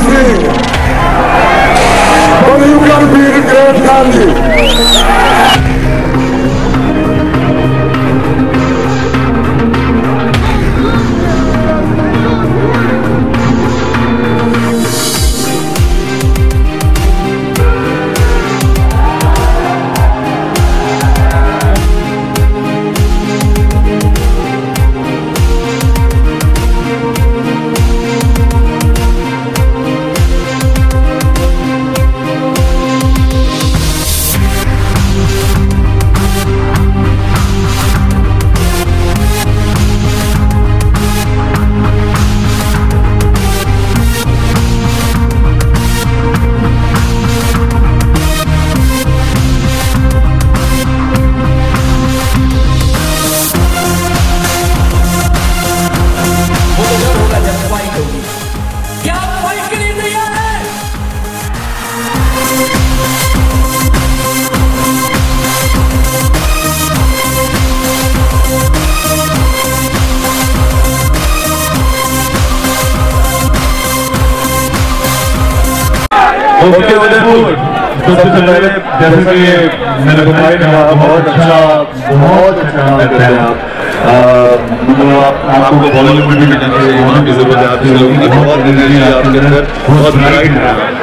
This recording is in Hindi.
Emcee, but you can be the great Gandhi. Okay Udaipur, सबसे पहले जैसे कि मैंने बताया कहा बहुत अच्छा काम करते हैं आप। मतलब आपको बॉलीवुड में भी जाने की जरूरत है, आपकी लोगों की बहुत एनर्जी आपके अंदर बहुत ब्राइट है।